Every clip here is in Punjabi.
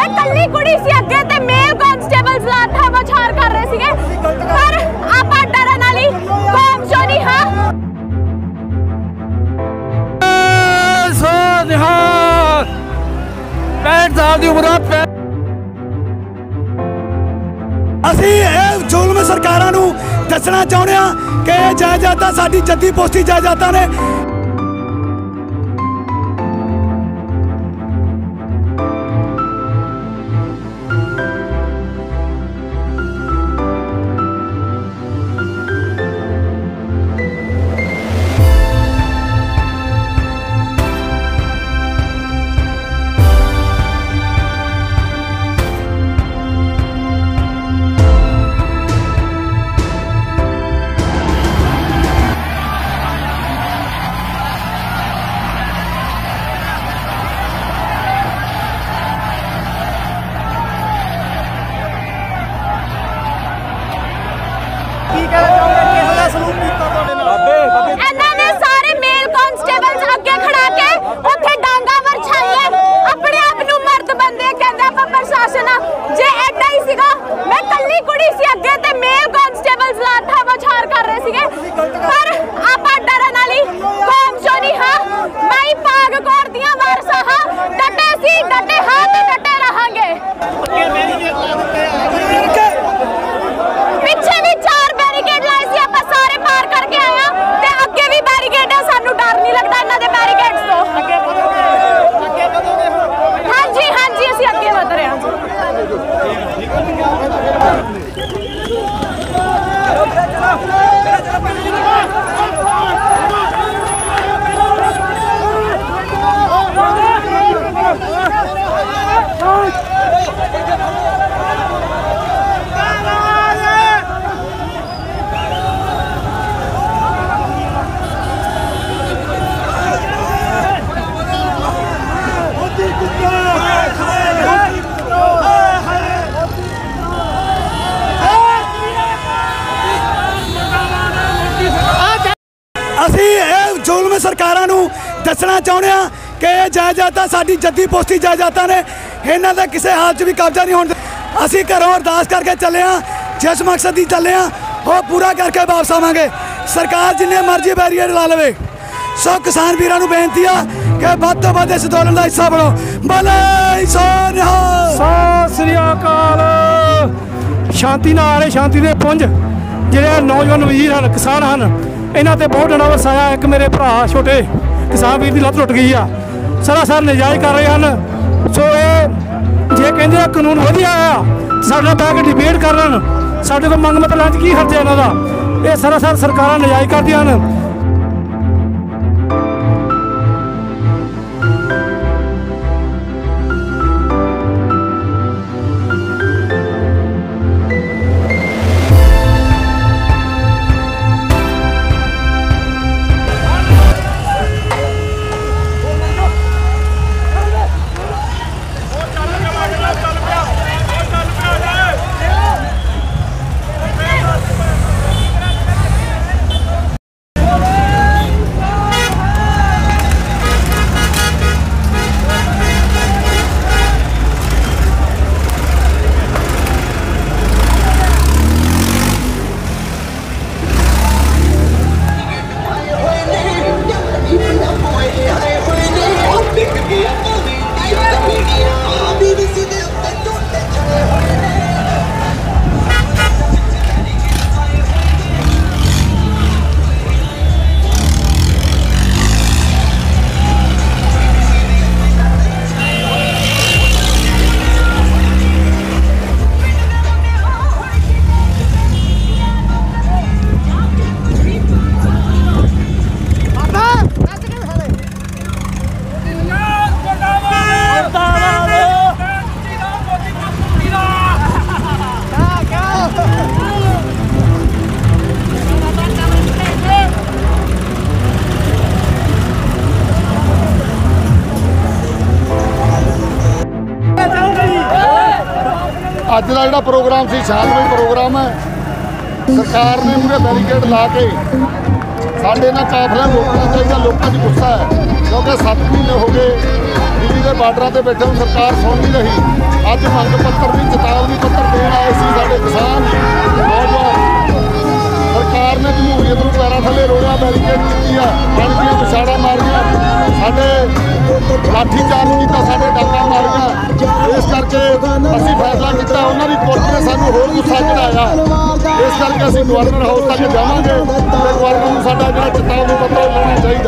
मैं कल्ली कुड़ी सी अगे ते मेल कांस्टेबल्स लाठा बछार कर रहे सीगे पर आपा डरन वाली कौम चो नहीं। हाँ ਅਸੀਂ ਇਹ ਜ਼ੁਲਮ ਸਰਕਾਰਾਂ ਨੂੰ ਦੱਸਣਾ ਚਾਹੁੰਦੇ ਹਾਂ ਕਿ ਇਹ ਜਾਇਦਾਦਾਂ ਸਾਡੀ ਜੱਦੀ ਪੋਸਤੀ ਜਾਇਦਾਦਾਂ ਨੇ। इन्होंने सारे मेल कांस्टेबल्स अगे खड़ा के उत्थे डांगा वरछाइए अपने आप नू मर्द बंदे कहंदा पर प्रशासन जे एडा ही सीगा। मैं कल्ली कुड़ी सी अगे ते मेल कांस्टेबल्स लाठा बछार कर रहे सीगे पर आपा डरन वाली कौम चो नहीं। हाँ माई पाग कौर दियां वारसा हां डटे सी डटे हां ते डटे रहांगे। पिछे भी 4 बैरिकेड लाए सी आपा सारे पार करके आया ते अगे भी बैरिकेड है सानू डर नहीं लगदा इन्हां दे बैरिकेड्स तो। हां जी असीं अगे वध रहे हां ਅਸੀਂ ਇਹ ਜ਼ੁਲਮ ਸਰਕਾਰਾਂ ਨੂੰ ਦੱਸਣਾ ਚਾਹੁੰਦੇ ਹਾਂ ਕਿ ਇਹ ਜਾਇਦਾਦਾਂ ਸਾਡੀ ਜੱਦੀ ਪੋਸਤੀ ਜਾਇਦਾਦਾਂ ਨੇ। ਇਹਨਾਂ ਦਾ ਕਿਸੇ ਹਾਲ 'ਚ ਵੀ ਕਬਜ਼ਾ ਨਹੀਂ ਹੋਣ। ਅਸੀਂ ਘਰੋਂ ਅਰਦਾਸ ਕਰਕੇ ਚੱਲੇ ਹਾਂ, ਜਿਸ ਮਕਸਦ ਦੀ ਚੱਲੇ ਹਾਂ ਉਹ ਪੂਰਾ ਕਰਕੇ ਵਾਪਸ ਆਵਾਂਗੇ। ਸਰਕਾਰ ਜਿੰਨੇ ਮਰਜ਼ੀ ਬੈਰੀਅਰ ਲਾ ਲਵੇ। ਸੋ ਕਿਸਾਨ ਵੀਰਾਂ ਨੂੰ ਬੇਨਤੀ ਆ ਕਿ ਵੱਧ ਤੋਂ ਵੱਧ ਇਸ ਅੰਦੋਲਨ ਦਾ ਹਿੱਸਾ ਬਣੋ। ਭਲੇ ਸੋ ਨਿਹਾਲ। ਸਤਿ ਸ੍ਰੀ ਅਕਾਲ। ਸ਼ਾਂਤੀ ਨਾਲ ਆ ਰਹੇ, ਸ਼ਾਂਤੀ ਦੇ ਪੁੰਜ ਜਿਹੜੇ ਨੌਜਵਾਨ ਵੀਰ ਹਨ, ਕਿਸਾਨ ਹਨ, ਇਹਨਾਂ ਤੇ ਬਹੁਤ ਡੰਡਾ ਵਰਸਾਇਆ। ਇੱਕ ਮੇਰੇ ਭਰਾ ਛੋਟੇ ਕਿਸਾਨ ਵੀਰ ਦੀ ਲੱਤ ਟੁੱਟ ਗਈ ਆ। ਸਰਾਸਰ ਨਜਾਇਜ਼ ਕਰ ਰਹੇ ਹਨ। ਸੋ ਇਹ ਜੇ ਕਹਿੰਦੇ ਆ ਕਾਨੂੰਨ ਵਧੀਆ ਆ ਸਾਡੇ ਨਾਲ ਬਹਿ ਕੇ ਡਿਬੇਟ ਕਰ ਲੈਣ, ਸਾਡੇ ਕੋਲ ਮੰਗ ਮਤ ਲੈਣ 'ਚ ਕੀ ਹਰਜ ਹੈ ਇਹਨਾਂ ਦਾ। ਇਹ ਸਰਾਸਰ ਸਰਕਾਰਾਂ ਨਜਾਇਜ਼ ਕਰਦੀਆਂ ਹਨ। ਅੱਜ ਦਾ ਜਿਹੜਾ ਪ੍ਰੋਗਰਾਮ ਸੀ ਸ਼ਾਂਤਮਈ ਪ੍ਰੋਗਰਾਮ ਹੈ। ਸਰਕਾਰ ਨੇ ਮੂਹਰੇ ਬੈਰੀਕੇਡ ਲਾ ਕੇ ਸਾਡੇ ਨਾਲ ਕਾਫਲਾ ਰੋਕਣਾ ਚਾਹੀਦਾ। ਲੋਕਾਂ 'ਚ ਗੁੱਸਾ ਹੈ ਕਿਉਂਕਿ 7 ਮਹੀਨੇ ਹੋ ਗਏ ਦਿੱਲੀ ਦੇ ਬਾਰਡਰਾਂ ਤੇ ਬੈਠੇ ਨੂੰ ਸਰਕਾਰ ਸੁਣ ਨਹੀਂ ਰਹੀ। ਅੱਜ लाठी चार्ज किया, साढ़े डंगा मारिया। इस करके असीं फैसला किया, उन्होंने कोर्ट ने सानू होर गुस्सा चढ़ाया। इस करके असीं गवर्नर हाउस तक जावांगे ते गवर्नर नूं साडा जिहड़ा चेतावनी पत्र लेना चाहिए।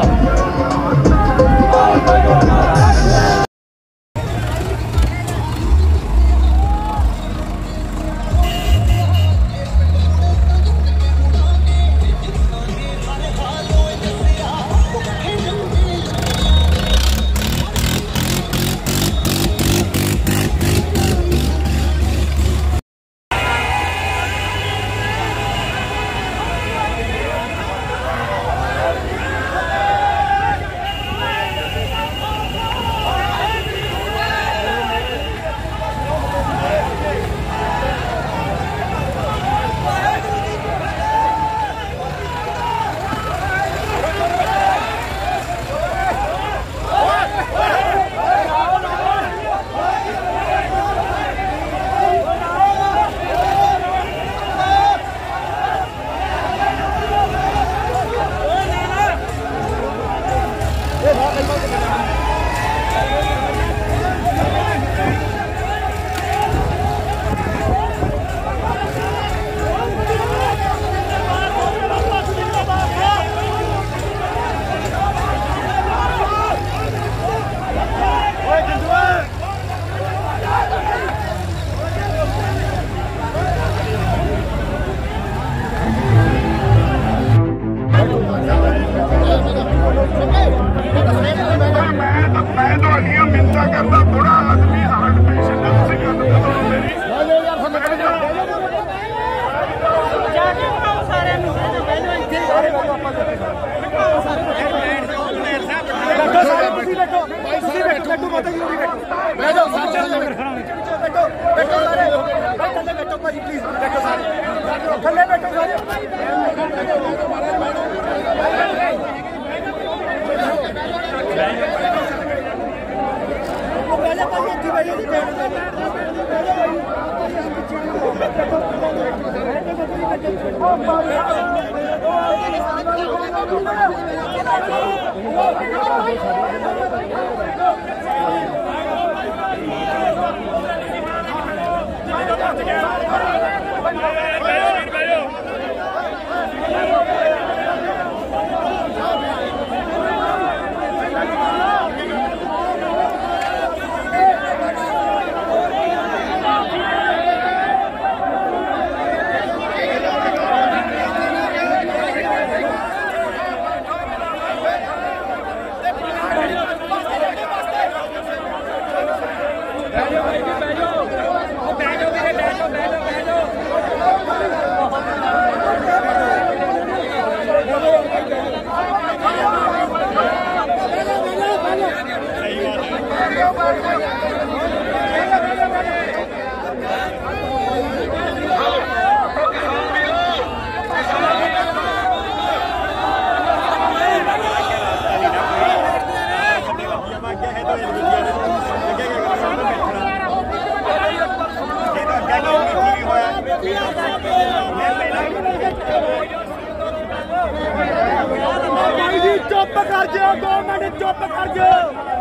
चुप कर जाओ 2 मिनट, चुप कर जाओ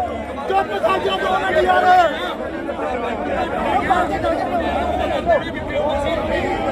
2 मिनट यार।